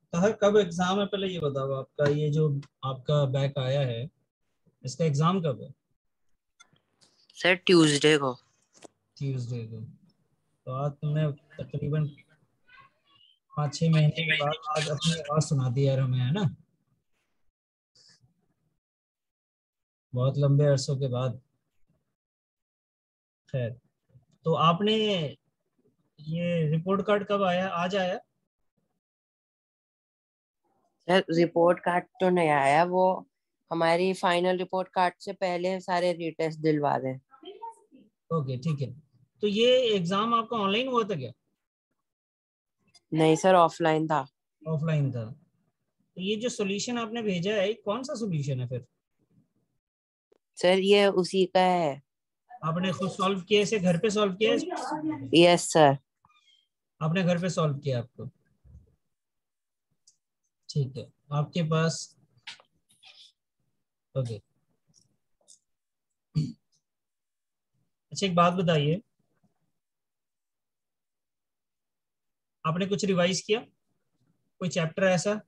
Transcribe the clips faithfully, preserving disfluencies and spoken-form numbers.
कहा कब एग्जाम है, पहले ये बताओ। आपका ये जो आपका बैक आया है, इसका एग्जाम कब है? सर ट्यूसडे को। ट्यूसडे को। तो आज तुमने तकरीबन पाँच छः महीने के बाद आज अपनी आवाज़ सुना दी यार हमें, है ना। बहुत लंबे अरसों के बाद। खैर, तो आपने ये रिपोर्ट कार्ड कब आया, आज आया? सर रिपोर्ट कार्ड तो नहीं आया, वो हमारी फाइनल रिपोर्ट कार्ड से पहले सारे रीटेस्ट दिलवा रहे हैं। ओके ठीक है। तो ये एग्जाम आपका ऑनलाइन हुआ था क्या? नहीं सर, ऑफलाइन था। ऑफलाइन था। तो ये जो सॉल्यूशन आपने भेजा है, कौन सा सॉल्यूशन है फिर? सर ये उसी का है। आपने खुद सॉल्व किया इसे, घर पे सॉल्व किया है? Yes sir. आपने घर पे सॉल्व किया आपको? ठीक है। आपके पास, ओके। अच्छा एक बात बताइए, आपने कुछ रिवाइज किया, कोई चैप्टर ऐसा?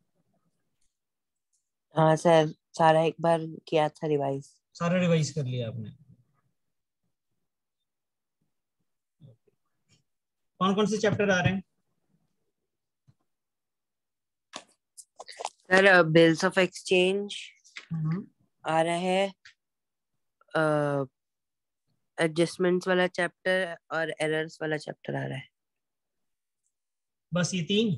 हाँ सर, सारा एक बार किया था रिवाइज। सारा रिवाइज कर लिया आपने? कौन कौन से चैप्टर आ रहे हैं? Sir bills of exchange hmm. आ रहा है, एडजस्टमेंट्स वाला चैप्टर और एरर्स वाला चैप्टर आ रहा है। बस ये तीन?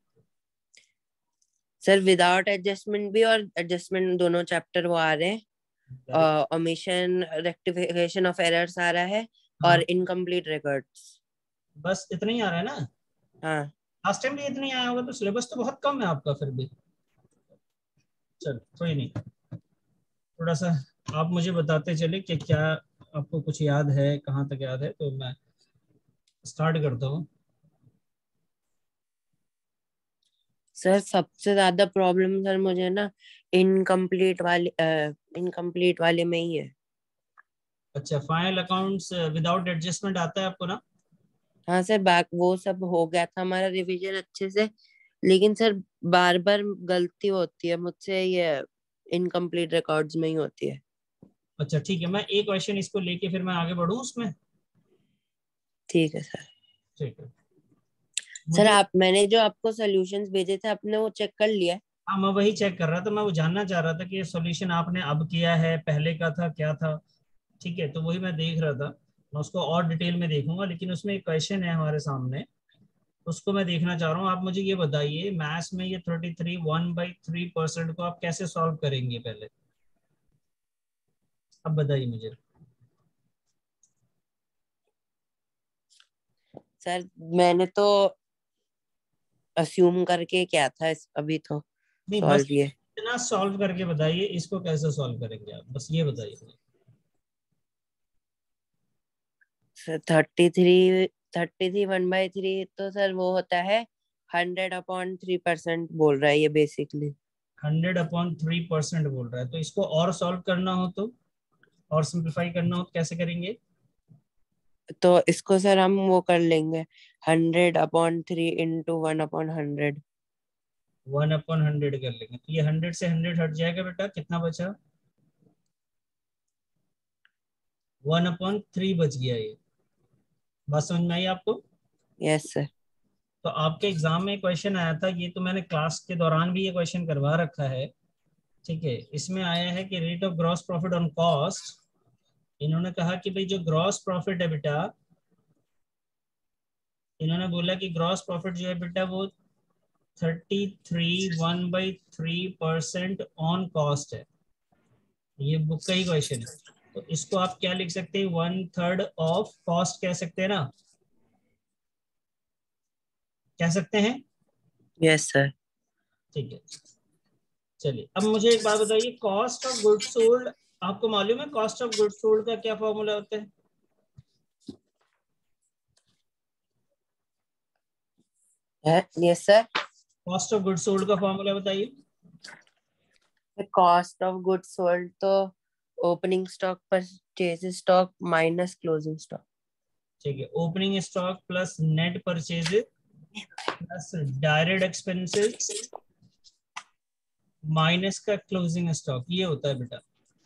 सर विदाउट एडजस्टमेंट भी और एडजस्टमेंट दोनों चैप्टर वो आ रहे हैं। ओमिशन रेक्टिफिकेशन ऑफ एरर्स आ रहा है और हाँ, इनकम्प्लीट रिकॉर्ड्स। बस इतना ही आ रहा है ना? हाँ लास्ट टाइम भी इतना ही आया होगा, तो सिलेबस तो बहुत कम है आपका फिर भी। चल कोई नहीं, थोड़ा सा आप मुझे बताते चले कि क्या आपको कुछ याद है, कहाँ तक याद है, तो मैं स्टार्ट करता हूँ। सर, सबसे ज्यादा प्रॉब्लम सर मुझे ना इनकम्प्लीट वाले इनकम्प्लीट वाले में ही है। अच्छा, फाइनल अकाउंट्स विदाउट एडजस्टमेंट आता है आपको ना? हाँ सर, बैक वो सब हो गया था हमारा रिवीजन अच्छे से, लेकिन सर बार बार गलती होती है मुझसे, ये इनकम्प्लीट रिकॉर्ड्स में ही होती है। अच्छा ठीक है, मैं एक क्वेश्चन इसको लेके फिर मैं आगे बढ़ूँ उसमें। ठीक है सर। ठीक है। सर मुझे, आप, मैंने जो आपको सॉल्यूशंस भेजे थे आपने वो चेक कर लिया? हाँ मैं वही चेक कर रहा था, मैं वो जानना चाह रहा था कि ये सॉल्यूशन आपने अब किया है, पहले का था क्या था। ठीक है, तो वही मैं देख रहा था। मैं उसको और डिटेल में देखूंगा, लेकिन उसमें एक क्वेश्चन है हमारे सामने, उसको मैं देखना चाह रहा हूँ। आप मुझे ये बताइए, मैथ्स में ये thirty three one by three percent को आप कैसे सॉल्व करेंगे पहले? अब बताइए मुझे। सर मैंने तो अज्यूम करके क्या था इस, अभी तो नहीं, बस सॉल्व ये। इतना सॉल्व करके बताइए, इसको कैसे सॉल्व करेंगे आप, बस ये बताइए मुझे। Sir thirty three thirty three one by three तो सर वो होता है हंड्रेड अपॉन थ्री परसेंट बोल रहा है ये basically. Hundred upon three percent बोल रहा है, तो इसको और सॉल्व करना हो तो, और सिंप्लीफाई करना हो तो कैसे करेंगे? तो इसको सर हम वो कर लेंगे, hundred upon three into one upon hundred. One upon hundred कर लेंगे, तो ये हंड्रेड से हंड्रेड हट जाएगा बेटा, कितना बचा? वन अपॉन थ्री बच गया ये। बात समझ में आई आपको? Yes sir. तो आपके एग्जाम में क्वेश्चन आया था, ये तो मैंने क्लास के दौरान भी ये क्वेश्चन करवा रखा है। ठीक है, इसमें आया है कि rate of gross profit on cost. इन्होंने कहा कि भाई जो ग्रॉस प्रॉफिट है बेटा, इन्होंने बोला कि ग्रॉस प्रॉफिट जो है बेटा वो thirty three one by three percent on cost है। ये बुक का ही क्वेश्चन है। तो इसको आप क्या लिख सकते हैं, वन थर्ड ऑफ कॉस्ट कह सकते हैं ना, कह सकते हैं। Yes sir. ठीक है। चलिए अब मुझे एक बात बताइए, कॉस्ट ऑफ गुड सोल्ड, आपको मालूम है कॉस्ट ऑफ गुड सोल्ड का क्या फॉर्मूला होता है? Yes sir. Cost of good sold का फॉर्मूला बताइए। कॉस्ट ऑफ गुड्स सोल्ड तो opening stock purchase stock minus closing stock. ठीक है, opening stock plus net purchase plus direct expenses minus का क्लोजिंग स्टॉक, ये होता है बेटा।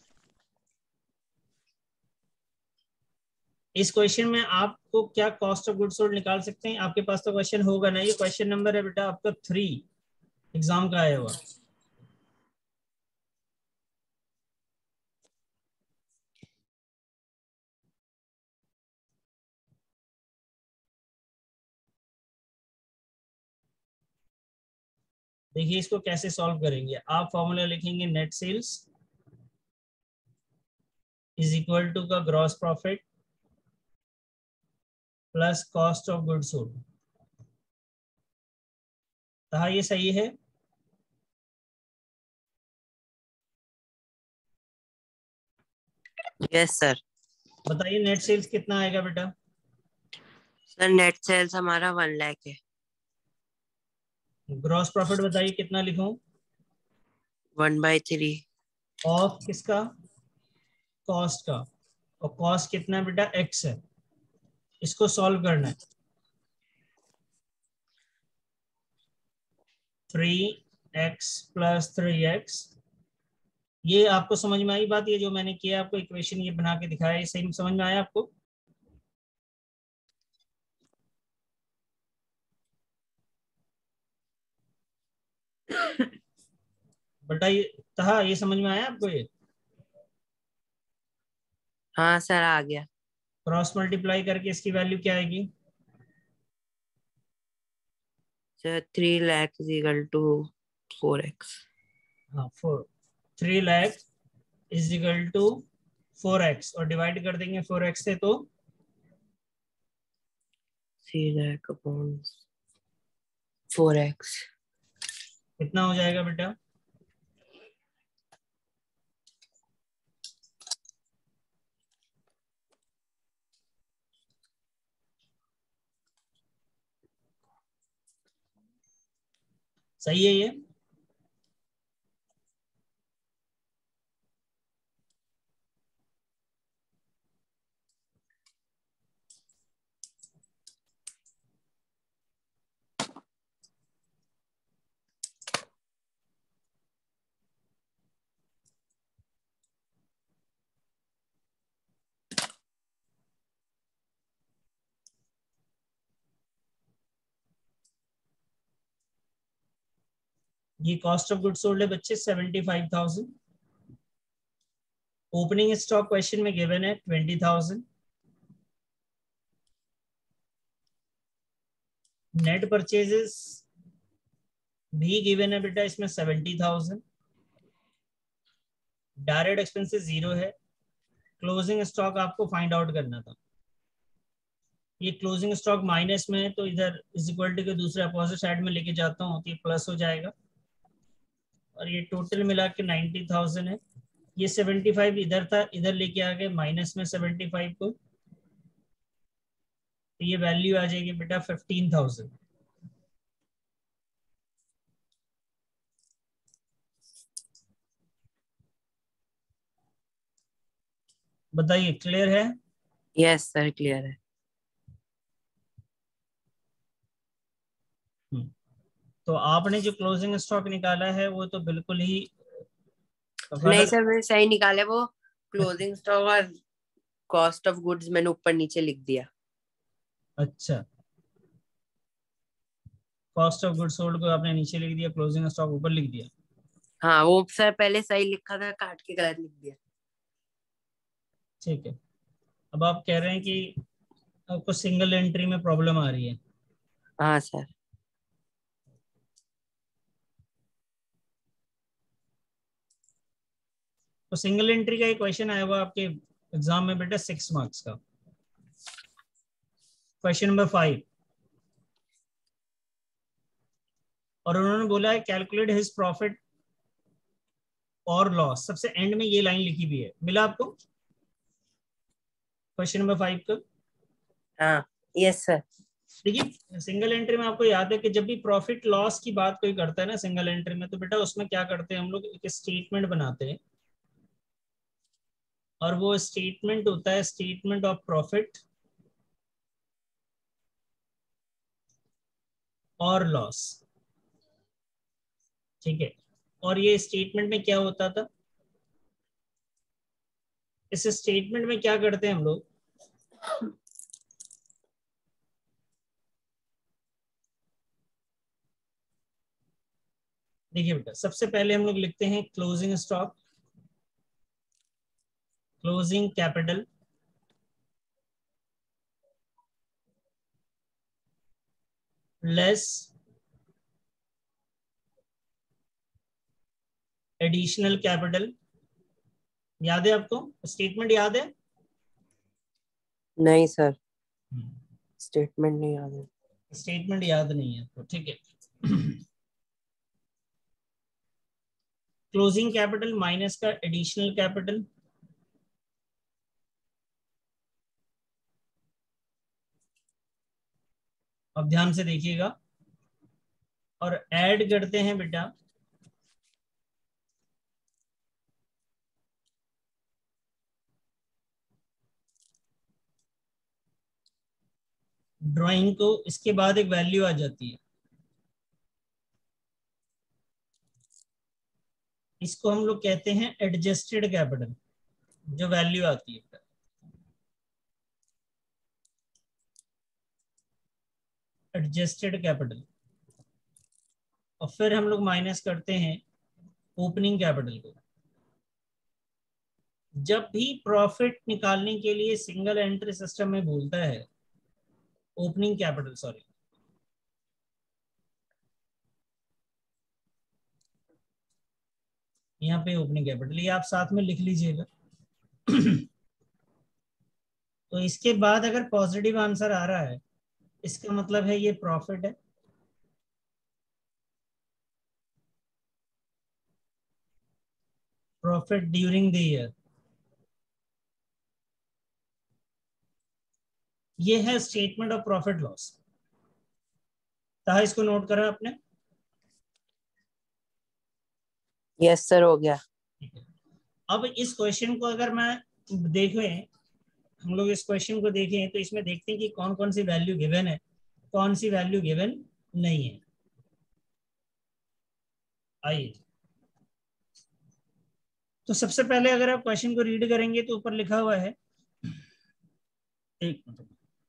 इस क्वेश्चन में आपको क्या कॉस्ट ऑफ गुड्स सोल्ड निकाल सकते हैं? आपके पास तो क्वेश्चन होगा ना, ये क्वेश्चन नंबर है बेटा आपका थ्री, एग्जाम का आया हुआ। देखिए इसको कैसे सॉल्व करेंगे। आप फॉर्मूला लिखेंगे net sales is equal to का gross profit plus cost of goods sold. कहा ये सही है? Yes sir. बताइए नेट सेल्स कितना आएगा बेटा? सर नेट सेल्स हमारा वन लाख है। ग्रॉस प्रॉफिट बताइए कितना लिखूं? One by three. ऑफ किसका? कॉस्ट का। और कॉस्ट कितना है बेटा? एक्स है। इसको सॉल्व करना है। Three x plus three x. ये आपको समझ में आई बात? ये जो मैंने किया आपको इक्वेशन ये बना के दिखाया, ये सही समझ में आया आपको? बेटा ये कहा, ये समझ में आया आपको? ये हाँ सर आ गया। क्रॉस मल्टीप्लाई करके इसकी वैल्यू क्या आएगी? Sir three lakh is equal to four x. हाँ four. Three lakh is equal to four x, और डिवाइड कर देंगे फोर एक्स से तो three lakh upon four x. कितना हो जाएगा बेटा? सही है ये? ये कॉस्ट ऑफ गुड सोल्ड है बच्चे seventy five thousand. Opening stock question में गिवन है ट्वेंटी थाउजेंड। नेट परचेजेस भी गिवन है बेटा इसमें seventy thousand. Direct expenses zero है। क्लोजिंग स्टॉक आपको फाइंड आउट करना था। ये क्लोजिंग स्टॉक माइनस में है तो इधर इज इक्वल टू के दूसरे अपोजिट साइड में लेके जाता हूँ तो ये प्लस हो जाएगा। और ये टोटल मिला के नाइन्टी थाउजेंड है। ये सेवेंटी फाइव इधर था, इधर लेके आ गए माइनस में सेवेंटी फाइव को, तो ये वैल्यू आ जाएगी बेटा फिफ्टीन थाउजेंड। बताइए क्लियर है? यस सर क्लियर है। हम्म, तो आपने जो क्लोजिंग स्टॉक निकाला है वो तो बिल्कुल ही नहीं गलत। सर मैंने सही निकाले वो। क्लोजिंग स्टॉक और कॉस्ट ऑफ गुड्स मैंने ऊपर नीचे लिख दिया। अच्छा, कॉस्ट ऑफ गुड सोल्ड को आपने नीचे लिख दिया, क्लोजिंग स्टॉक ऊपर लिख दिया। हाँ वो सर पहले सही लिखा था, काट के गलत लिख दिया। ठीक है। अब आप कह रहे हैं कि आपको सिंगल एंट्री में प्रॉब्लम आ रही है। हाँ सर। तो सिंगल एंट्री का एक क्वेश्चन आया हुआ आपके एग्जाम में बेटा सिक्स मार्क्स का, क्वेश्चन नंबर फाइव। और उन्होंने बोला है कैलकुलेट हिज प्रॉफिट और लॉस, सबसे एंड में ये लाइन लिखी भी है। मिला आपको क्वेश्चन नंबर फाइव का? हाँ यस सर। देखिए सिंगल एंट्री में आपको याद है कि जब भी प्रॉफिट लॉस की बात कोई करता है ना सिंगल एंट्री में, तो बेटा उसमें क्या करते हैं हम लोग, एक स्टेटमेंट बनाते हैं। और वो स्टेटमेंट होता है स्टेटमेंट ऑफ प्रॉफिट और लॉस। ठीक है। और ये स्टेटमेंट में क्या होता था, इस स्टेटमेंट में क्या करते हैं हम लोग, देखिए बेटा सबसे पहले हम लोग लिखते हैं closing stock, closing capital less additional capital. याद है आपको स्टेटमेंट, याद है? नहीं सर, स्टेटमेंट नहीं याद है। स्टेटमेंट याद नहीं है तो ठीक है। क्लोजिंग कैपिटल माइनस का एडिशनल कैपिटल, अब ध्यान से देखिएगा, और ऐड करते हैं बेटा ड्राइंग को, इसके बाद एक वैल्यू आ जाती है, इसको हम लोग कहते हैं एडजस्टेड कैपिटल, जो वैल्यू आती है एडजस्टेड कैपिटल। और फिर हम लोग माइनस करते हैं ओपनिंग कैपिटल को। जब भी प्रॉफिट निकालने के लिए सिंगल एंट्री सिस्टम में बोलता है ओपनिंग कैपिटल, सॉरी यहाँ पे ओपनिंग कैपिटल, ये आप साथ में लिख लीजिएगा। तो इसके बाद अगर पॉजिटिव आंसर आ रहा है इसका मतलब है ये प्रॉफिट है। प्रॉफिट ड्यूरिंग द ईयर, ये है स्टेटमेंट ऑफ प्रॉफिट लॉस। कहा इसको नोट करा आपने? यस सर, हो गया। अब इस क्वेश्चन को अगर मैं देखें, हम लोग इस क्वेश्चन को देखें तो इसमें देखते हैं कि कौन कौन सी वैल्यू गिवन है, कौन सी वैल्यू गिवन नहीं है। आइए, तो सबसे पहले अगर आप क्वेश्चन को रीड करेंगे तो ऊपर लिखा हुआ है, एक मिनट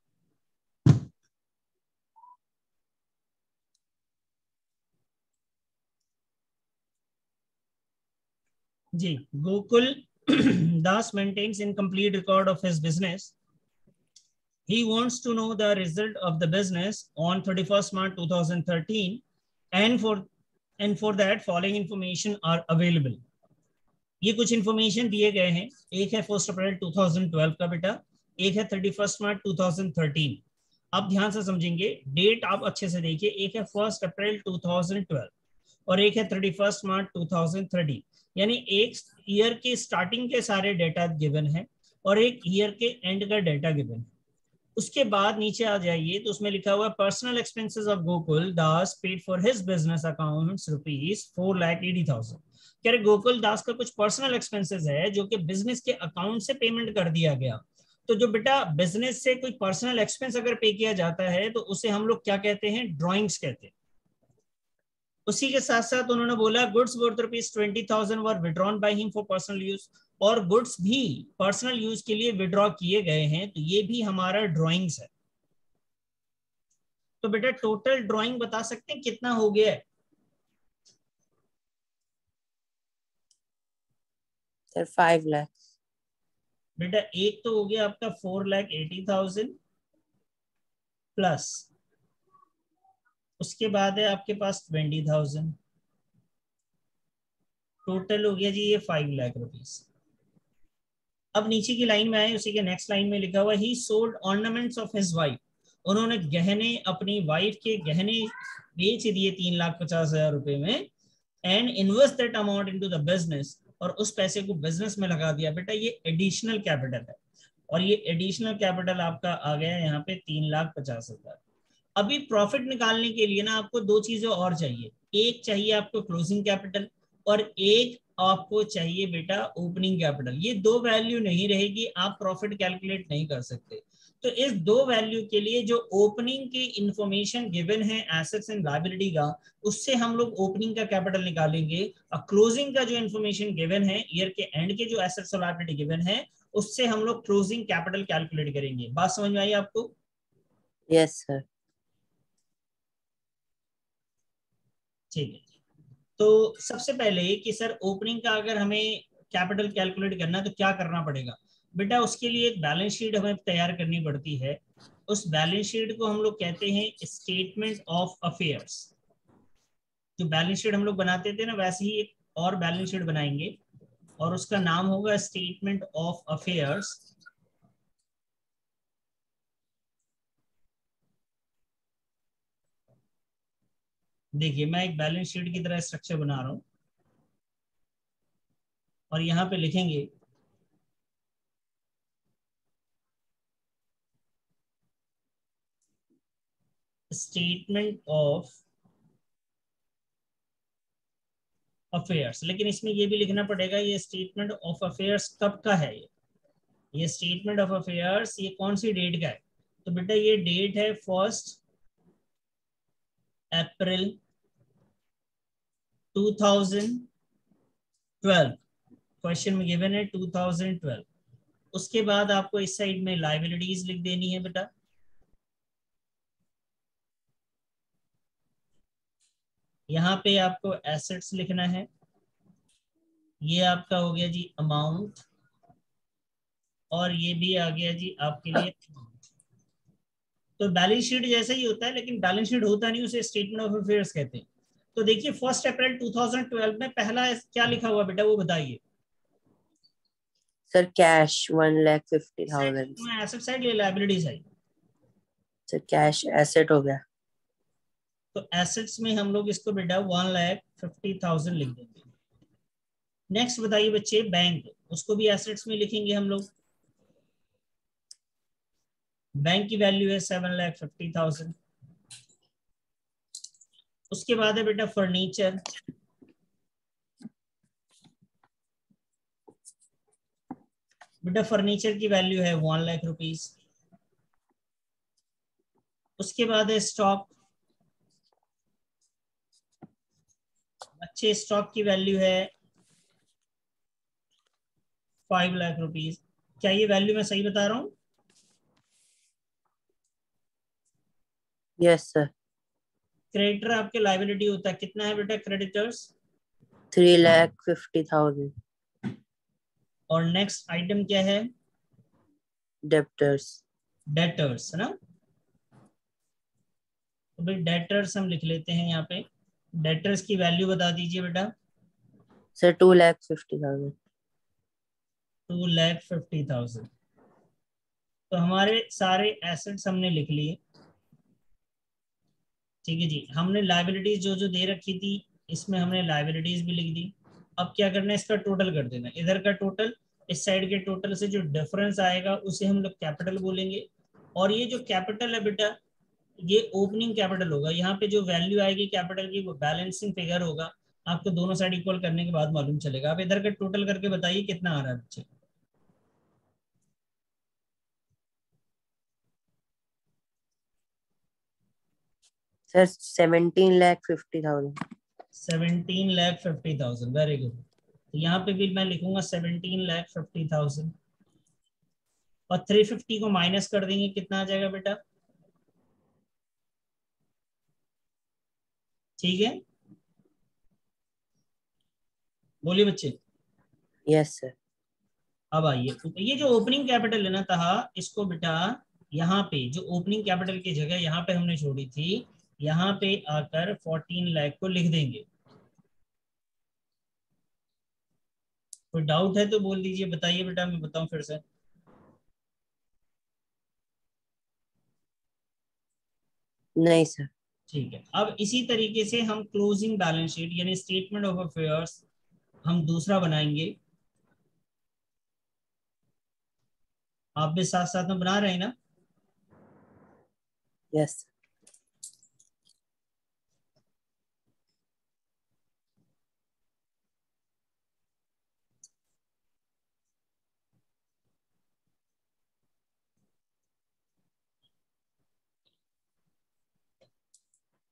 जी, Gokul Das maintains incomplete record of his business. He wants to know the result of the business on thirty-first March two thousand thirteen, and for and for that following information are available. ये कुछ information दिए गए हैं, एक है first April two thousand twelve का बेटा, एक है thirty first March two thousand thirteen. आप ध्यान से समझेंगे, डेट आप अच्छे से देखिए, एक है first April two thousand twelve और एक है thirty first March two thousand thirteen, यानी एक ईयर के स्टार्टिंग के सारे डेटा गिवन है और एक ईयर के एंड का डेटा गिवन है। उसके बाद नीचे आ जाइए तो उसमें लिखा हुआ personal expenses of Gokul Das paid for his business accounts rupees four lakh eighty thousand. कह रहे गोकुल दास का कुछ पर्सनल एक्सपेंसेस है जो कि बिजनेस के अकाउंट से पेमेंट कर दिया गया। तो जो बेटा बिजनेस से कोई पर्सनल एक्सपेंस अगर पे किया जाता है तो उसे हम लोग क्या कहते हैं, ड्रॉइंग्स कहते हैं। उसी के साथ साथ उन्होंने बोला goods worth rupees twenty thousand were withdrawn by him for personal use, और गुड्स भी पर्सनल यूज के लिए विड्रॉ किए गए हैं, तो ये भी हमारा ड्रॉइंग्स है। तो बेटा टोटल ड्रॉइंग बता सकते हैं कितना हो गया है? Sir five lakh. बेटा एक तो हो गया आपका four lakh eighty thousand plus, उसके बाद है आपके पास ट्वेंटी थाउजेंड, टोटल हो गया जी ये फाइव लाख रुपीज। अब नीचे की लाइन में आए, उसी के नेक्स्ट लाइन में लिखा हुआ ही sold ornaments of his wife, उन्होंने गहने अपनी वाइफ के गहने बेच दिए तीन लाख पचास हजार रुपए में, and invest that amount into the business, और उस पैसे को बिजनेस में लगा दिया। बेटा ये एडिशनल कैपिटल है और ये एडिशनल कैपिटल आपका आ गया यहाँ पे तीन लाख पचास हजार। अभी प्रॉफिट निकालने के लिए ना आपको दो चीजें और चाहिए, एक चाहिए आपको क्लोजिंग कैपिटल और एक आपको चाहिए बेटा ओपनिंग कैपिटल। ये दो वैल्यू नहीं रहेगी आप प्रॉफिट कैलकुलेट नहीं कर सकते। तो इस दो वैल्यू के लिए जो ओपनिंग की इंफॉर्मेशन गिवन है एसेट्स एंड लायबिलिटी का, उससे हम लोग ओपनिंग का कैपिटल निकालेंगे, और क्लोजिंग का जो इंफॉर्मेशन गिवन है ईयर के एंड के जो एसेट्स और लायबिलिटी गिवन है, उससे हम लोग क्लोजिंग कैपिटल कैलकुलेट करेंगे। बात समझ में आई आपको? Yes sir. ठीक है। तो सबसे पहले कि सर ओपनिंग का अगर हमें कैपिटल कैलकुलेट करना है तो क्या करना पड़ेगा बेटा? उसके लिए एक बैलेंस शीट हमें तैयार करनी पड़ती है। उस बैलेंस शीट को हम लोग कहते हैं स्टेटमेंट ऑफ अफेयर्स। जो बैलेंस शीट हम लोग बनाते थे ना, वैसे ही एक और बैलेंस शीट बनाएंगे और उसका नाम होगा स्टेटमेंट ऑफ अफेयर्स। देखिए मैं एक बैलेंस शीट की तरह स्ट्रक्चर बना रहा हूं और यहां पे लिखेंगे स्टेटमेंट ऑफ अफेयर्स। लेकिन इसमें ये भी लिखना पड़ेगा ये स्टेटमेंट ऑफ अफेयर्स कब का है। ये ये स्टेटमेंट ऑफ अफेयर्स ये कौन सी डेट का है? तो बेटा ये डेट है first April two thousand twelve. Question में गिवन है टू थाउजेंड ट्वेल्व। उसके बाद आपको इस साइड में लाइबिलिटीज लिख देनी है बेटा। यहाँ पे आपको एसेट्स लिखना है। ये आपका हो गया जी अमाउंट, और ये भी आ गया जी आपके लिए अमाउंट। तो बैलेंस शीट जैसा ही होता है, लेकिन बैलेंस शीट होता नहीं, उसे स्टेटमेंट ऑफ अफेयर्स कहते हैं। तो देखिए first April two thousand twelve में पहला क्या लिखा हुआ बेटा, वो बताइए। Sir cash one lakh fifty side thousand में एसेट साइड या liability side? Sir cash asset हो गया। तो एसेट्स में हम लोग इसको बेटा वन लाख फिफ्टी थाउजेंड लिख देंगे। नेक्स्ट बताइए बच्चे बैंक, उसको भी एसेट्स में लिखेंगे हम लोग। बैंक की वैल्यू है सेवन लाख फिफ्टी थाउजेंड। उसके बाद है बेटा फर्नीचर। बेटा फर्नीचर की वैल्यू है वन लाख रुपीज। उसके बाद है स्टॉक। अच्छे स्टॉक की वैल्यू है फाइव लाख रुपीज। क्या ये वैल्यू मैं सही बता रहा हूँ? Yes sir. क्रेडिटर आपके लाइबिलिटी होता है, कितना है बेटा creditors? Three lakh fifty thousand. और नेक्स्ट आइटम क्या है? डेप्टर्स। डेटर्स है ना। तो भाई डेटर्स हम लिख लेते हैं यहाँ पे। डेटर्स की वैल्यू बता दीजिए बेटा। Sir two lakh fifty thousand. Two lakh fifty thousand. तो हमारे सारे एसेट्स हमने लिख लिए। ठीक है जी, हमने लाइबिलिटीज जो जो दे रखी थी, इसमें हमने लाइबिलिटीज भी लिख दी। अब क्या करना है, इसका टोटल कर देना। इधर का टोटल इस साइड के टोटल से जो डिफरेंस आएगा उसे हम लोग कैपिटल बोलेंगे। और ये जो कैपिटल है बेटा, ये ओपनिंग कैपिटल होगा। यहाँ पे जो वैल्यू आएगी कैपिटल की वो बैलेंसिंग फिगर होगा। आपको दोनों साइड इक्वल करने के बाद मालूम चलेगा। आप इधर का टोटल करके बताइए कितना आ रहा है बच्चे। Sir seventeen lakh fifty thousand. Seventeen lakh fifty thousand, very good. तो यहाँ पे भी मैं लिखूंगा सेवनटीन लैख फिफ्टी थाउजेंड। और थ्री फिफ्टी को माइनस कर देंगे, कितना आ जाएगा बेटा? ठीक है, बोलिए बच्चे। Yes sir. अब आइए, ये जो ओपनिंग कैपिटल है ना था, इसको बेटा यहाँ पे जो ओपनिंग कैपिटल की जगह यहाँ पे हमने छोड़ी थी, यहाँ पे आकर फोर्टीन लाख को लिख देंगे। कोई डाउट है तो बोल दीजिए, बताइए बेटा, मैं बताऊं फिर से। नहीं सर। ठीक है, अब इसी तरीके से हम क्लोजिंग बैलेंस शीट यानी स्टेटमेंट ऑफ अफेयर्स हम दूसरा बनाएंगे। आप भी साथ साथ में बना रहे हैं ना? यस।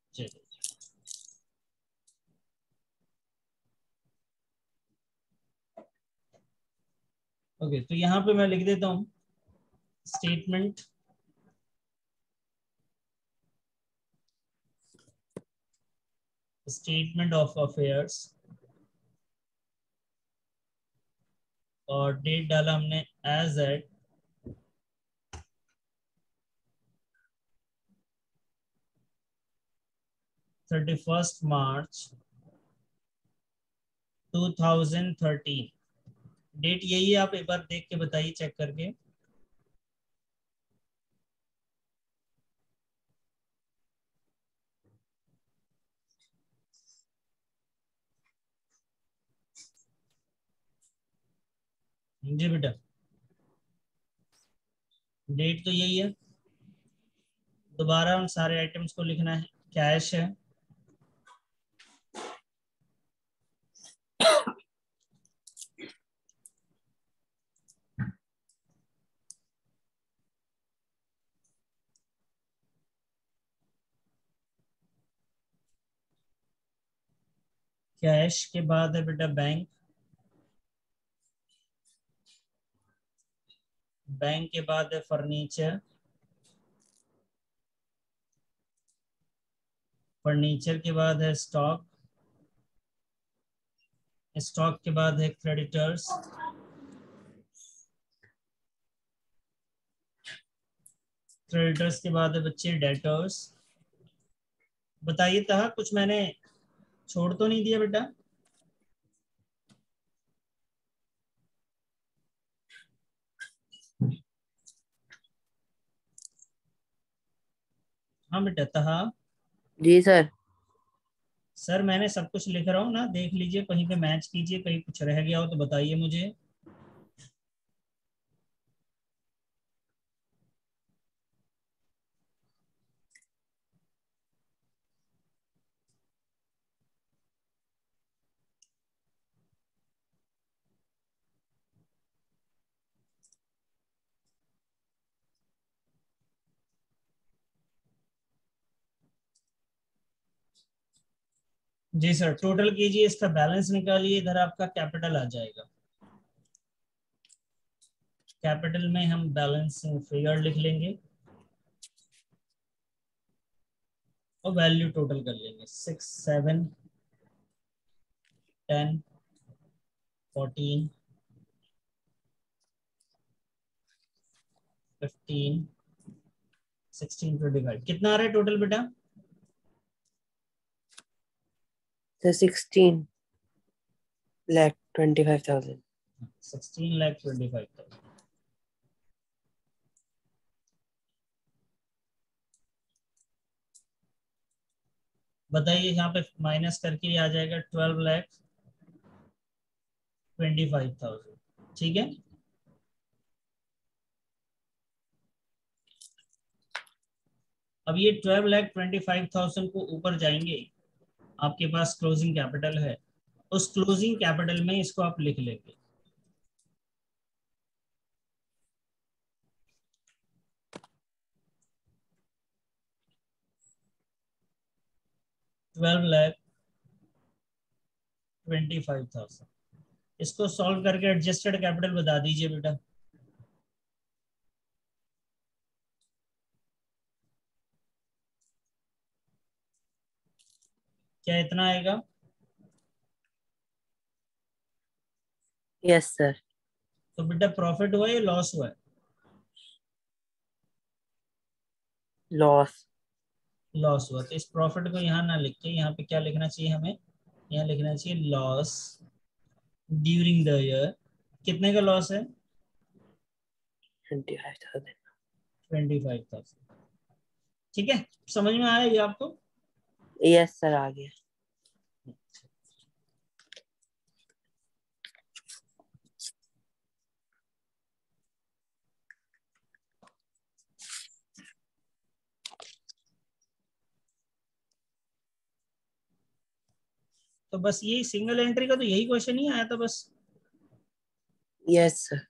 चलिए ओके, तो यहाँ पे मैं लिख देता हूँ स्टेटमेंट स्टेटमेंट ऑफ अफेयर्स, और डेट डाला हमने as at thirty first March two thousand thirteen. Date यही है, आप एक बार देख के बताइए चेक करके। जी बेटा, डेट तो यही है। दोबारा उन सारे आइटम्स को लिखना है। कैश है, कैश के बाद है बेटा बैंक, बैंक के बाद है फर्नीचर, फर्नीचर के बाद है स्टॉक, स्टॉक के बाद है क्रेडिटर्स, क्रेडिटर्स के बाद है बच्चे डेटर्स। बताइए तहा कुछ मैंने छोड़ तो नहीं दिया बेटा? हाँ बेटा तहा। जी सर। सर मैंने सब कुछ लिख रहा हूँ ना, देख लीजिए कहीं पे मैच कीजिए, कहीं कुछ रह गया हो तो बताइए मुझे। जी सर, टोटल कीजिए, इसका बैलेंस निकालिए, इधर आपका कैपिटल आ जाएगा। कैपिटल में हम बैलेंस फिगर लिख लेंगे और वैल्यू टोटल कर लेंगे। Six, seven, ten, fourteen, fifteen, sixteen, twenty five. कितना आ रहा है टोटल बेटा? Sir sixteen lakh twenty five thousand. Sixteen lakh twenty five thousand. बताइए यहाँ पे माइनस करके ये आ जाएगा twelve lakh twenty five thousand. ठीक है, अब ये twelve lakh twenty five thousand को ऊपर जाएंगे, आपके पास क्लोजिंग कैपिटल है, उस क्लोजिंग कैपिटल में इसको आप लिख लेंगे। Twelve lakh twenty five thousand. इसको सॉल्व करके एडजस्टेड कैपिटल बता दीजिए बेटा। क्या इतना आएगा? Yes sir. तो बेटा प्रॉफिट हुआ या लॉस हुआ है? लॉस। लॉस हुआ। तो इस प्रॉफिट को यहाँ ना लिख के यहाँ पे क्या लिखना चाहिए हमें? यहाँ लिखना चाहिए लॉस ड्यूरिंग द ईयर। कितने का लॉस है? Twenty five thousand. Twenty five thousand. ठीक है, समझ में आया ये आपको? यस सर आ गया। तो बस यही सिंगल एंट्री का तो यही क्वेश्चन ही आया था बस। Yes sir.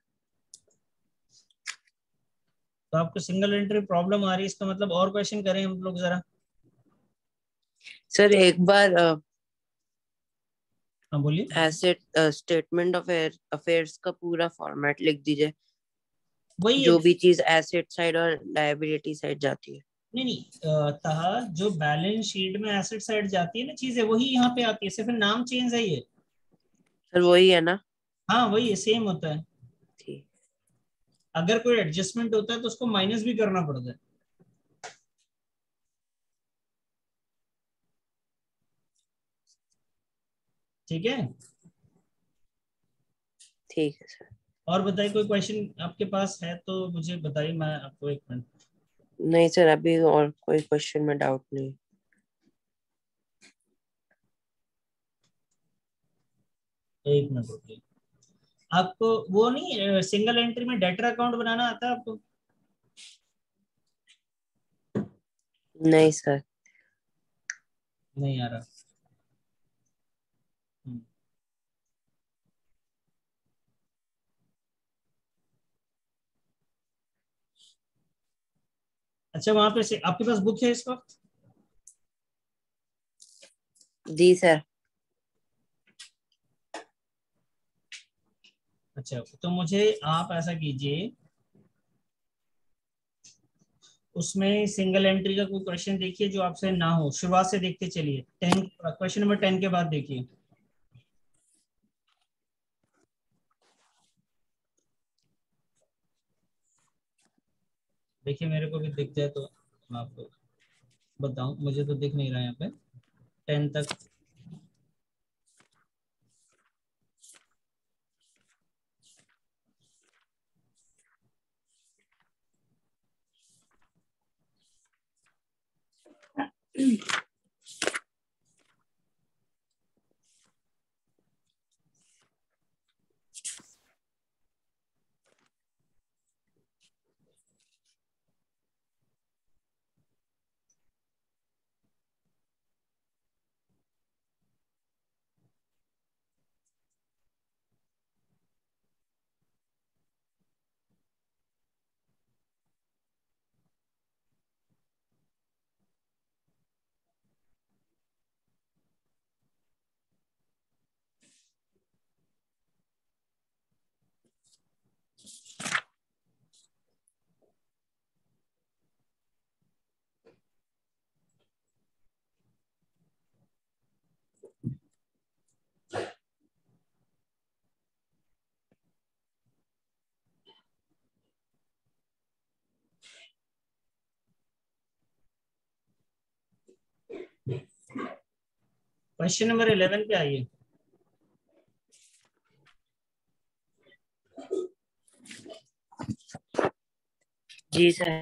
तो आपको सिंगल एंट्री प्रॉब्लम आ रही है, इसका मतलब और क्वेश्चन करें हम लोग जरा। सर एक बार हाँ बोलिए। एसेट स्टेटमेंट ऑफ अफेयर्स का पूरा फॉर्मेट लिख दीजिए, वही जो एक, भी चीज एसेट साइड और लायबिलिटी साइड जाती है। नहीं नहीं अ, तहा जो बैलेंस शीट में एसेट साइड जाती है ना चीजें, वही यहाँ पे आती है, सिर्फ नाम चेंज है ये। सर वही है ना? हाँ वही है, सेम होता है। ठीक। अगर कोई एडजस्टमेंट होता है तो उसको माइनस भी करना पड़ता है। ठीक है। ठीक है सर। और बताइए, कोई क्वेश्चन आपके पास है तो मुझे बताइए, मैं आपको एक मिनट। नहीं सर, अभी और कोई क्वेश्चन में डाउट नहीं। एक मिनट रुकिए। आपको वो नहीं, सिंगल एंट्री में डेटर अकाउंट बनाना आता है आपको? नहीं सर। नहीं आ रहा। हम्म। अच्छा, वहां पे से आपके पास बुक है इस वक्त? जी सर। अच्छा, तो मुझे आप ऐसा कीजिए, उसमें सिंगल एंट्री का कोई क्वेश्चन देखिए जो आपसे ना हो, शुरुआत से देखते चलिए, टेन क्वेश्चन नंबर टेन के बाद देखिए। देखिए मेरे को भी दिख जाए तो मैं आपको बताऊं, मुझे तो दिख नहीं रहा है यहाँ पे टेन तक। क्वेश्चन नंबर इलेवन पे आइए। जी सर।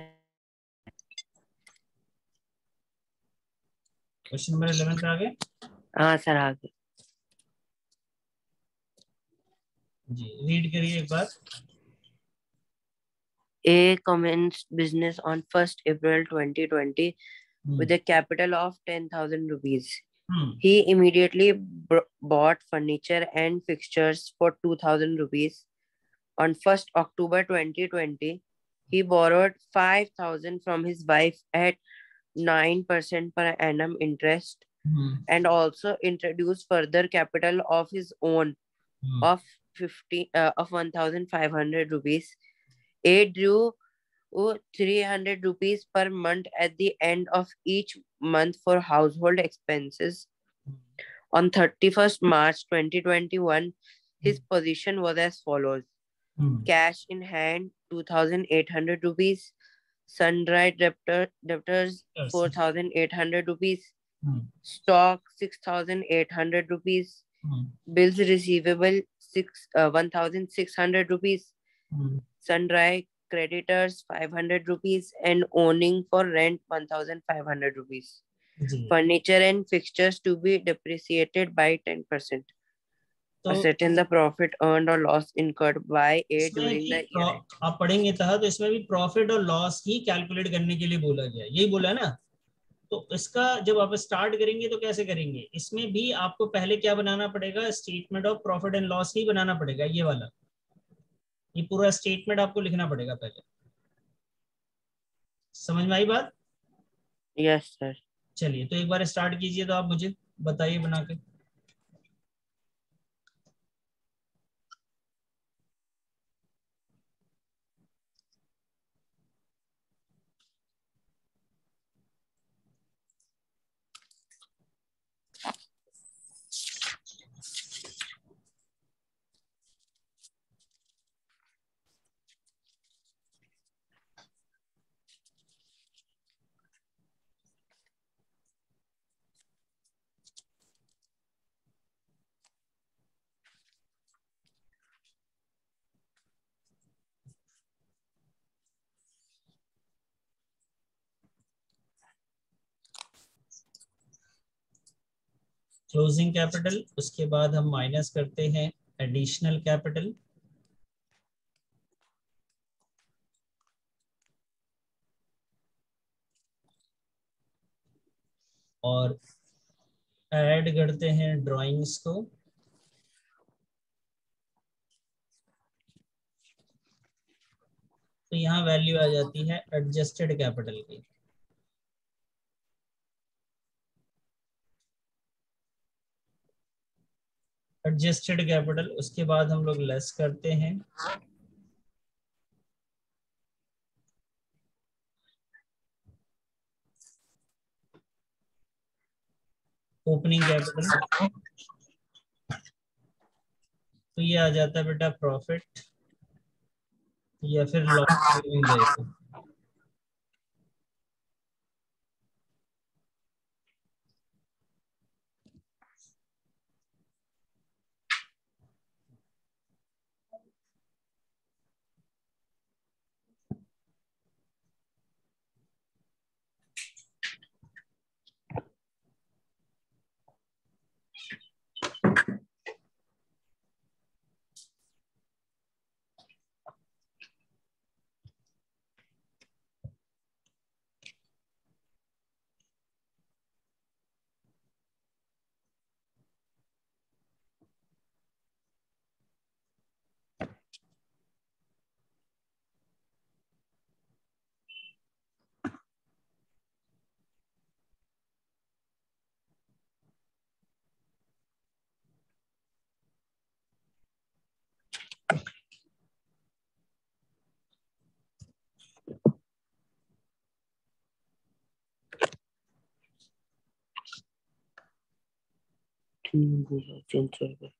क्वेश्चन नंबर इलेवन पे आ गए? हाँ सर, आगे। जी रीड करिए एक बार। A commenced business on first April twenty twenty with hmm. a capital of ten thousand rupees. Hmm. He immediately br- bought furniture and fixtures for two thousand rupees. On first October twenty twenty, he borrowed five thousand from his wife at nine percent per annum interest hmm. and also introduced further capital of his own hmm. of fifty uh, of one thousand five hundred rupees. A drew uh, three hundred rupees per month at the end of each month for household expenses. On thirty-first March twenty twenty-one, his position was as follows: hmm. cash in hand two thousand eight hundred rupees, sundry debtor, debtors Yes. four thousand eight hundred rupees, hmm. stock six thousand eight hundred rupees, hmm. bills receivable six uh, one thousand six hundred rupees, hmm. sundry creditors five hundred rupees, and owning for rent one thousand five hundred rupees. Ji Furniture and fixtures to be depreciated by ten percent. तो Ascertain the profit earned or loss incurred by A इसमें during भी the year end. pro- आप पढ़ेंगे तहा तो इसमें भी profit और लॉस ही कैलकुलेट करने के लिए बोला गया है, यही बोला है ना। तो इसका जब आप स्टार्ट करेंगे तो कैसे करेंगे, इसमें भी आपको पहले क्या बनाना पड़ेगा, statement of profit and loss ही बनाना पड़ेगा, ये वाला, ये पूरा स्टेटमेंट आपको लिखना पड़ेगा पहले। समझ में आई बात? Yes, sir. चलिए तो एक बार स्टार्ट कीजिए, तो आप मुझे बताइए बना के। क्लोजिंग कैपिटल, उसके बाद हम माइनस करते हैं एडिशनल कैपिटल, और ऐड करते हैं ड्राइंग्स को। तो यहाँ वैल्यू आ जाती है एडजस्टेड कैपिटल की। एडजस्टेड कैपिटल, उसके बाद हम लोग लेस करते हैं ओपनिंग कैपिटल। तो ये आ जाता है बेटा प्रॉफिट या फिर लॉस। तीन सौ रुपये।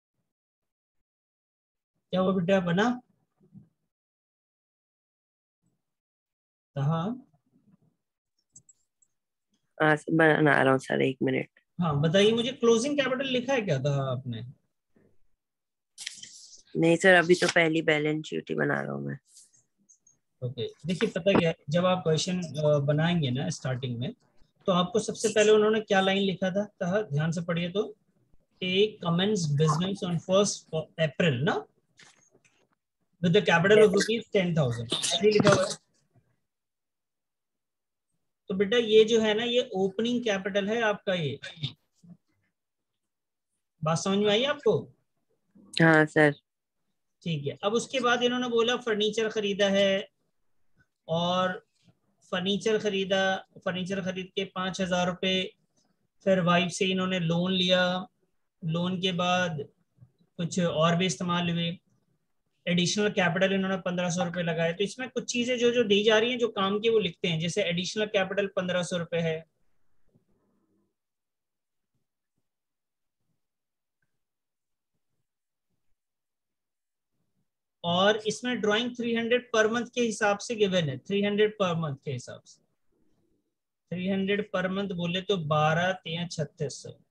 क्या वो बेटा बना? कहा? हाँ बना रहा हूँ सर, एक मिनट। हाँ बताइए मुझे, क्लोजिंग कैपिटल लिखा है क्या था आपने? नहीं सर, अभी तो पहली बैलेंस शीट ही बना रहा हूँ मैं। ओके देखिए, पता क्या है, जब आप क्वेश्चन बनाएंगे ना स्टार्टिंग में, तो आपको सबसे पहले उन्होंने क्या लाइन लिखा था, कहा ध्यान से पढ़िए तो, A commence business on first April ना, with the capital of rupees ten thousand, ऐसे ही लिखा हुआ है। तो बेटा ये जो है ना, ये ओपनिंग कैपिटल है आपका, ये बात समझ में आई आपको? हाँ सर। ठीक है, अब उसके बाद इन्होंने बोला फर्नीचर खरीदा है, और फर्नीचर खरीदा, फर्नीचर खरीद के पांच हजार रुपये, फिर वाइफ से इन्होंने लोन लिया, लोन के बाद कुछ और भी इस्तेमाल हुए, एडिशनल कैपिटल इन्होंने पंद्रह सौ रुपये लगाए। तो इसमें कुछ चीजें जो जो दी जा रही हैं जो काम की, वो लिखते हैं, जैसे एडिशनल कैपिटल पंद्रह सौ रुपये है, और इसमें drawing three hundred per month के हिसाब से गिवन है, थ्री हंड्रेड पर मंथ के हिसाब से, थ्री हंड्रेड पर मंथ बोले तो बारह तेरह छत्तीस सौ,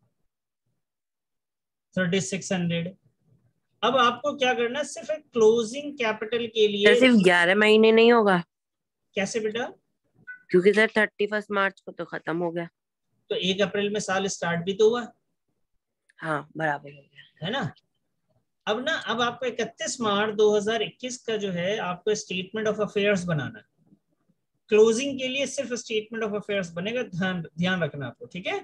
थर्टी सिक्स हंड्रेड। अब आपको क्या करना है, सिर्फ एक क्लोजिंग कैपिटल के सर लिए। सिर्फ ग्यारह महीने नहीं होगा? कैसे बेटा? क्योंकि सर थर्टी फर्स्ट मार्च को तो खत्म हो गया। तो एक अप्रैल में साल स्टार्ट भी तो हुआ, हाँ बराबर हो गया। है ना? अब ना, अब आपको इकतीस मार्च दो हज़ार इक्कीस का जो है, आपको स्टेटमेंट ऑफ अफेयर्स बनाना है। क्लोजिंग के लिए सिर्फ स्टेटमेंट ऑफ अफेयर्स बनेगा, ध्यान ध्यान रखना आपको, ठीक है?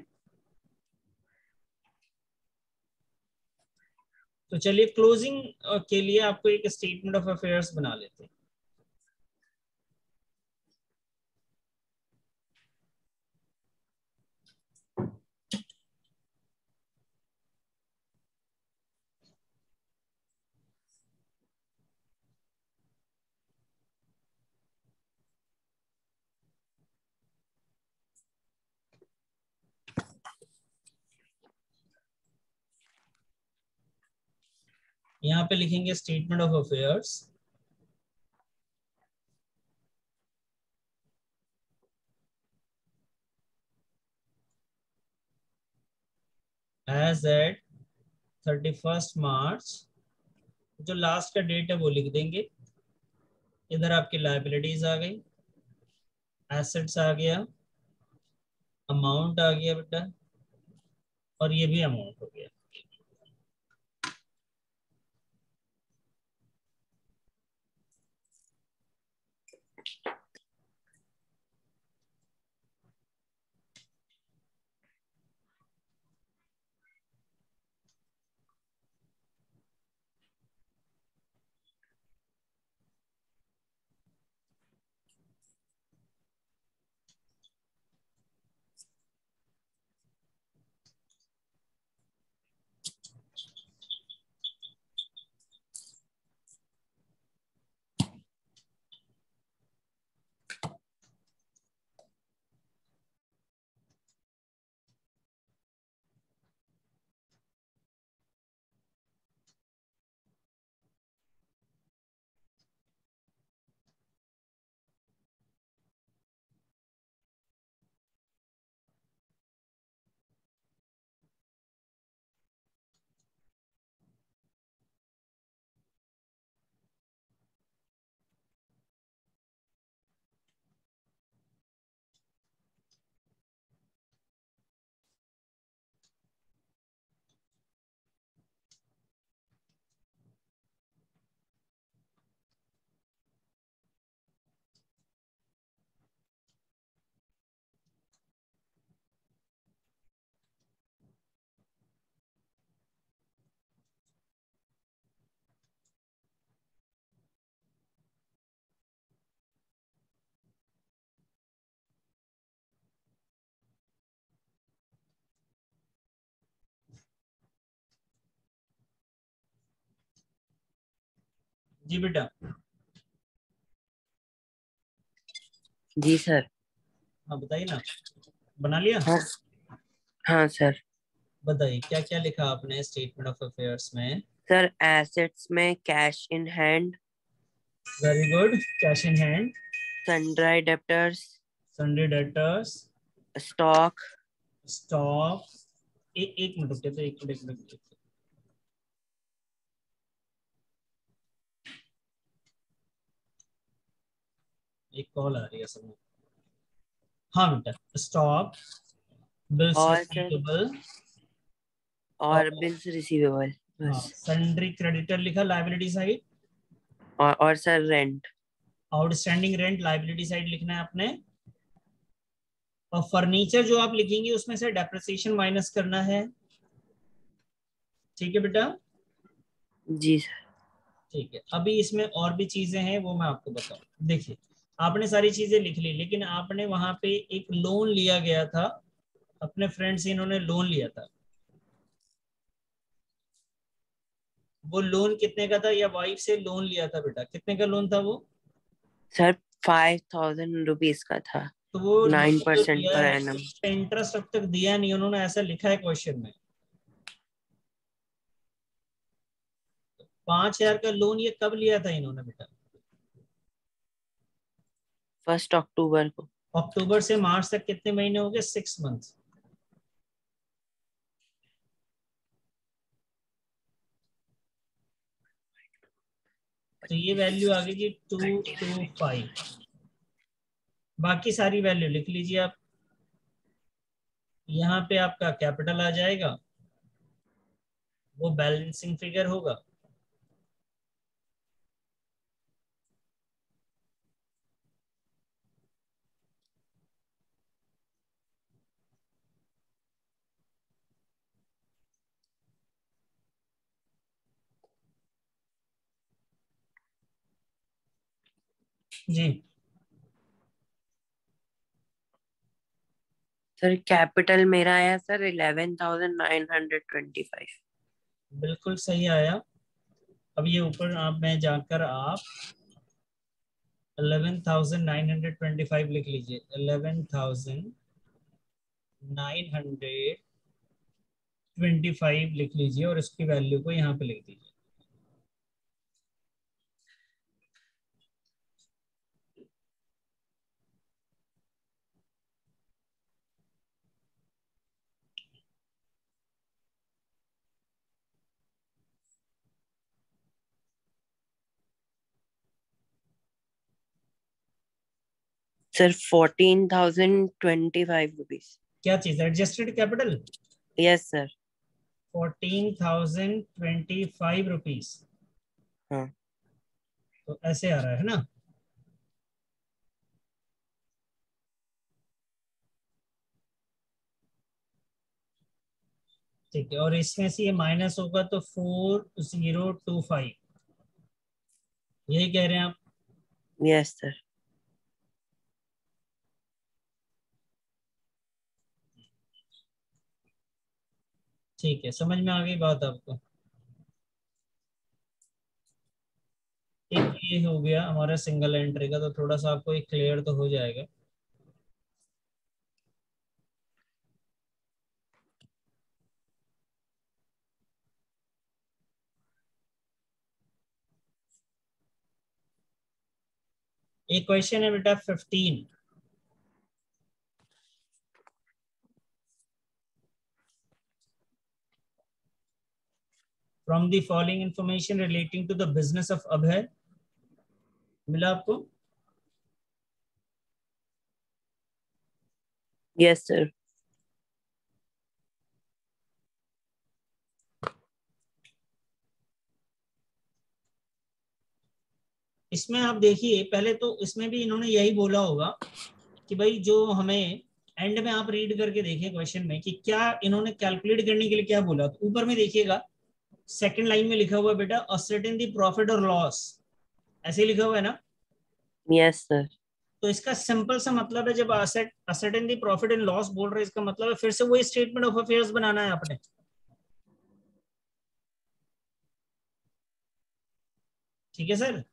तो चलिए क्लोजिंग के लिए आपको एक स्टेटमेंट ऑफ अफेयर्स बना लेते हैं। यहाँ पे लिखेंगे statement of affairs, as at thirty first March, जो लास्ट का डेट है वो लिख देंगे। इधर आपकी लाइबिलिटीज आ गई, एसेट्स आ गया, अमाउंट आ गया बेटा, और ये भी अमाउंट हो गया। जी बेटा। जी सर। हाँ बताइए ना, बना लिया? हाँ। हाँ सर। बताइए क्या क्या लिखा आपने स्टेटमेंट ऑफ अफेयर्स में? सर एसेट्स में cash in hand. Very good, cash in hand. sundry debtors, sundry debtors, stock, stock. एक एक मिनट रुकिए, तो एक मिनट एक मिनट एक कॉल आ रही है सब। हाँ बेटा, स्टॉक, बिल्स और सर रिसीवेबल, और और बिल्स रिसीवेबल, हाँ बस। सन्ड्री क्रेडिटर लिखा लाइबिलिटी साइड, और और sir rent. Outstanding rent liability side लिखना है आपने। और फर्नीचर जो आप लिखेंगे उसमें से डेप्रिसिएशन माइनस करना है। ठीक है बेटा। जी सर। ठीक है, अभी इसमें और भी चीजें हैं, वो मैं आपको बताऊं। देखिए, आपने सारी चीजें लिख ली, लेकिन आपने वहां पे एक लोन लिया गया था अपने फ्रेंड से, इन्होंने लोन लिया था। वो लोन कितने का था, या वाइफ से लोन लिया था बेटा, कितने का लोन था वो? सर फाइव थाउजेंड रुपीज का था, तो वो नाइन लोन जो परसेंट लिया पर है एनम। उस पे इंटरेस्ट अब तक दिया नहीं, उन्होंने ऐसा लिखा है क्वेश्चन में। पांच हजार का लोन ये कब लिया था इन्होंने बेटा? फर्स्ट अक्टूबर को। अक्टूबर से मार्च तक कितने महीने हो गए? Six month. तो ये वैल्यू आ गई जी टू टू फाइव। बाकी सारी वैल्यू लिख लीजिए आप। यहाँ पे आपका कैपिटल आ जाएगा, वो बैलेंसिंग फिगर होगा। जी सर कैपिटल मेरा आया sir eleven thousand nine hundred twenty five. बिल्कुल सही आया। अब ये ऊपर आप में जाकर आप eleven thousand nine hundred twenty five लिख लीजिए। Eleven thousand nine hundred twenty five लिख लीजिए और इसकी वैल्यू को यहाँ पे लिख दीजिए। Sir fourteen thousand twenty five rupees. क्या चीज? Adjusted capital. Yes sir. Fourteen thousand twenty five rupees. हाँ तो ऐसे आ रहा है ना। ठीक है, और इसमें से ये माइनस होगा तो फोर जीरो टू फाइव, यही कह रहे हैं आप? Yes sir. ठीक है, समझ में आ गई बात आपको? एक ये हो गया हमारा सिंगल एंट्री का, तो थोड़ा सा आपको एक क्लियर तो हो जाएगा। एक क्वेश्चन है बेटा fifteen. From the following information relating to the business of Abhay. मिला आपको? Yes sir. इसमें आप देखिए, पहले तो इसमें भी इन्होंने यही बोला होगा कि भाई जो हमें एंड में आप रीड करके देखिए क्वेश्चन में कि क्या इन्होंने कैलकुलेट करने के लिए क्या बोला। तो ऊपर में देखिएगा, सेकंड लाइन में लिखा हुआ है बेटा असर्टेन द प्रॉफिट और लॉस, ऐसे ही लिखा हुआ है ना। Yes sir. तो इसका सिंपल सा मतलब है, जब asset ascertain the profit and loss बोल रहे हैं, इसका मतलब है फिर से वही स्टेटमेंट ऑफ अफेयर्स बनाना है आपने। ठीक है सर।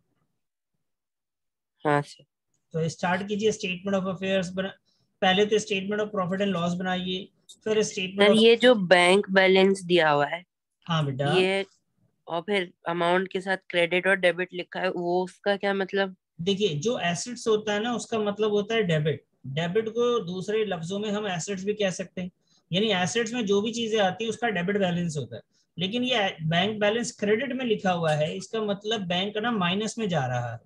हाँ सर। तो स्टार्ट कीजिए स्टेटमेंट ऑफ अफेयर्स बना। पहले तो statement of profit and loss बनाइए, फिर स्टेटमेंट सर ऑफ। ये जो बैंक बैलेंस दिया हुआ है, हाँ बेटा। ये और फिर अमाउंट के साथ क्रेडिट और डेबिट लिखा है, वो उसका क्या मतलब? देखिए जो एसेट्स होता है ना उसका मतलब होता है डेबिट। डेबिट को दूसरे लफ्जों में हम एसेट्स भी कह सकते हैं, यानी एसेट्स में जो भी चीजें आती है उसका डेबिट बैलेंस होता है। लेकिन ये बैंक बैलेंस क्रेडिट में लिखा हुआ है, इसका मतलब बैंक ना माइनस में जा रहा है।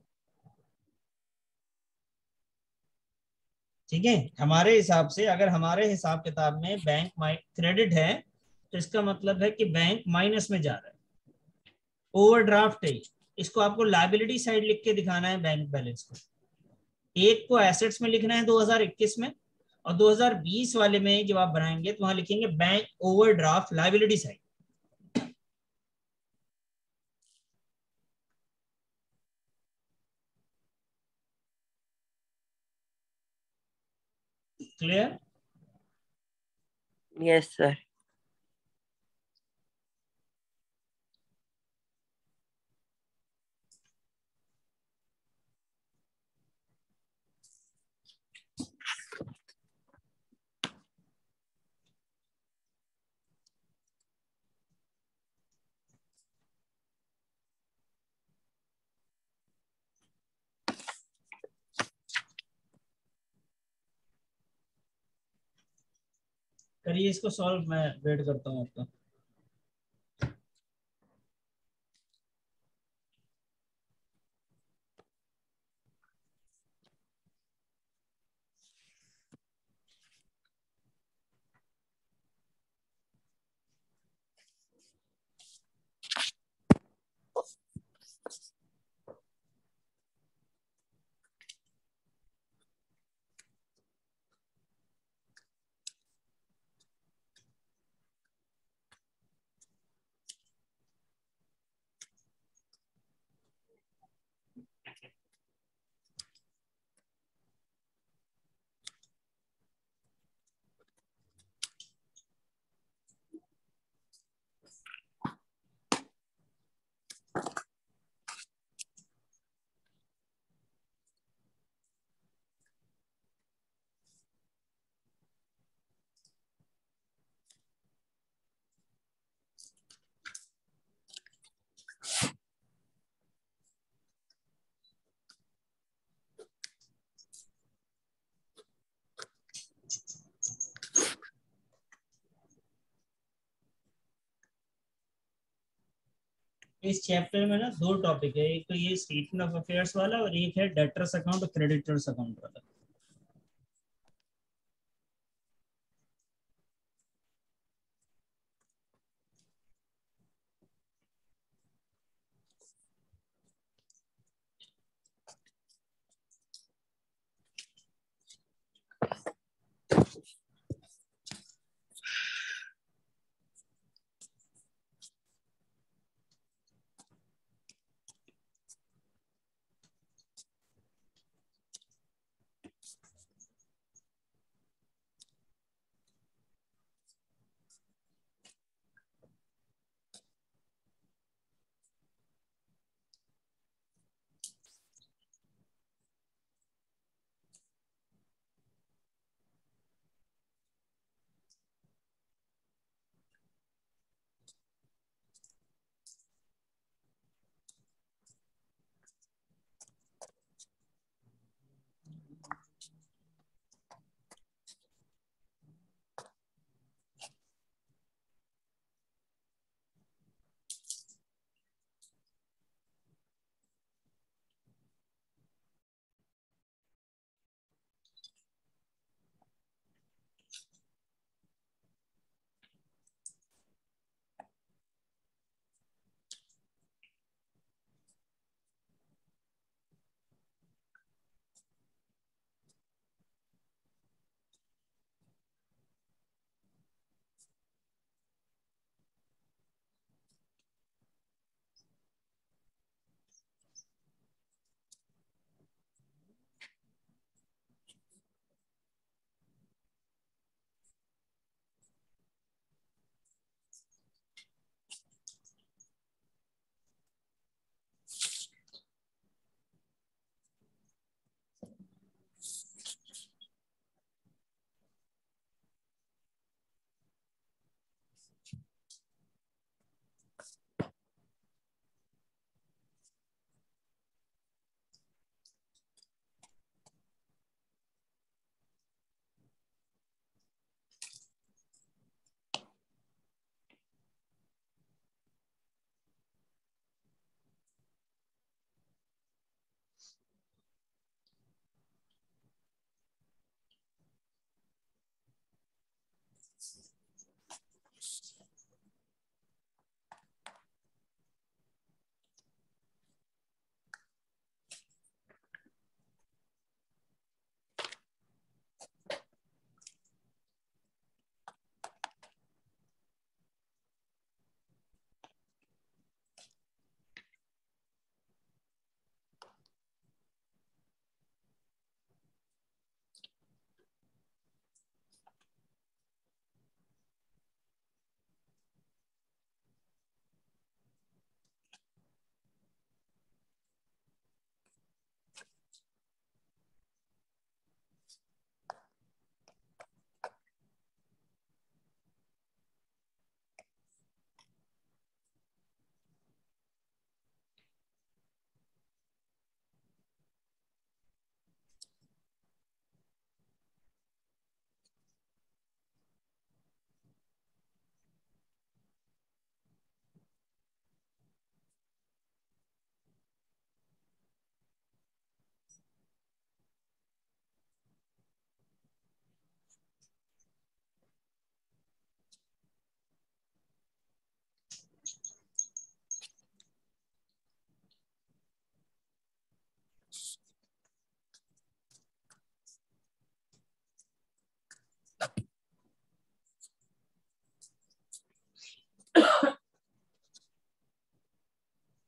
ठीक है, हमारे हिसाब से अगर हमारे हिसाब किताब में बैंक क्रेडिट है तो इसका मतलब है कि बैंक माइनस में जा रहा है। ओवरड्राफ्ट है, इसको आपको लाइबिलिटी साइड लिख के दिखाना है बैंक बैलेंस को। एक को एसेट्स में लिखना है दो हज़ार इक्कीस में, और दो हज़ार बीस वाले में जब आप बनाएंगे तो वहां लिखेंगे bank overdraft liability side. Clear? Yes, sir. करिए इसको सॉल्व, मैं वेट करता हूँ आपका। इस चैप्टर में ना दो टॉपिक है, एक तो ये स्टेटमेंट ऑफ अफेयर्स वाला और एक है डेटर्स अकाउंट और क्रेडिटर्स अकाउंट वाला।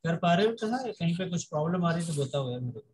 कर पा रहे हो कहाँ, कहीं पे कुछ प्रॉब्लम आ रही तो बताओ यार मेरे को।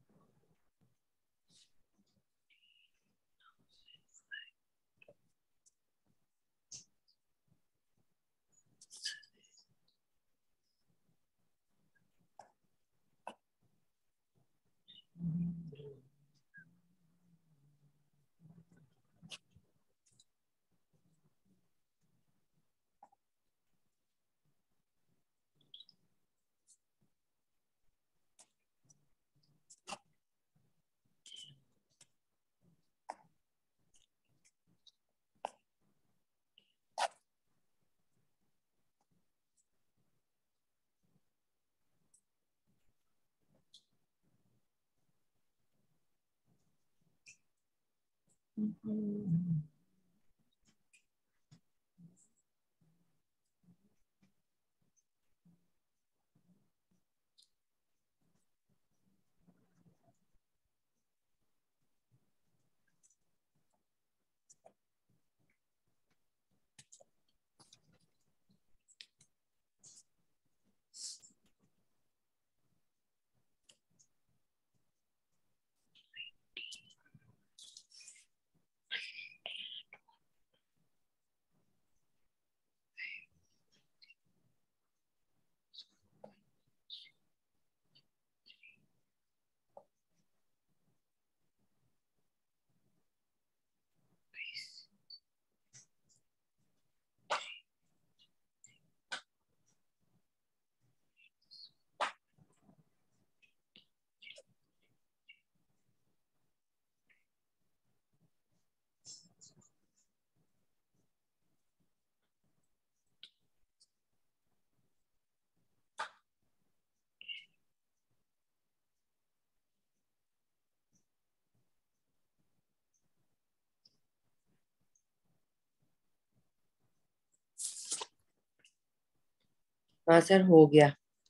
हाँ सर, हो गया।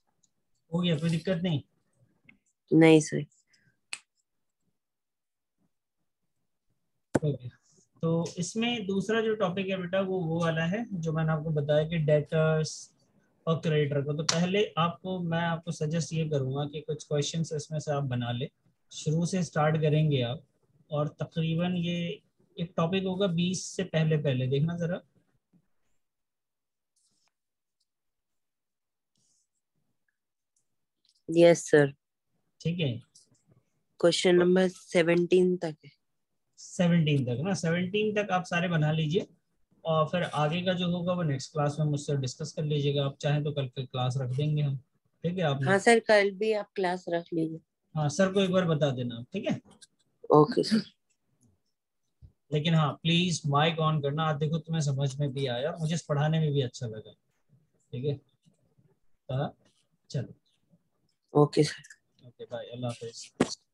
हो गया, कोई दिक्कत नहीं। नहीं सर। ओके, तो इसमें दूसरा जो टॉपिक है बेटा वो वो वाला है जो मैंने आपको बताया कि डेटर्स और क्रेडिटर को। तो पहले आपको मैं आपको सजेस्ट ये करूंगा कि कुछ क्वेश्चंस इसमें से आप बना ले, शुरू से स्टार्ट करेंगे आप, और तकरीबन ये एक टॉपिक होगा बीस से पहले पहले देखना जरा। Yes sir. ठीक है, क्वेश्चन नंबर सेवेंटीन तक है। सेवनटीन तक ना, सेवनटीन तक आप सारे बना लीजिए, और फिर आगे का जो होगा वो नेक्स्ट क्लास में मुझसे डिस्कस कर लीजिएगा। आप चाहें तो कल की क्लास रख देंगे हम, ठीक है आप हाँ लोग। सर, कल भी आप क्लास रख लीजिए। हाँ सर को एक बार बता देना, ठीक है। Okay sir. लेकिन हाँ प्लीज माइक ऑन करना। आज देखो तुम्हें समझ में भी आया, मुझे पढ़ाने में भी अच्छा लगा, ठीक है। हाँ, चलो, ओके सर। ओके बाय, अल्लाह हाफिज।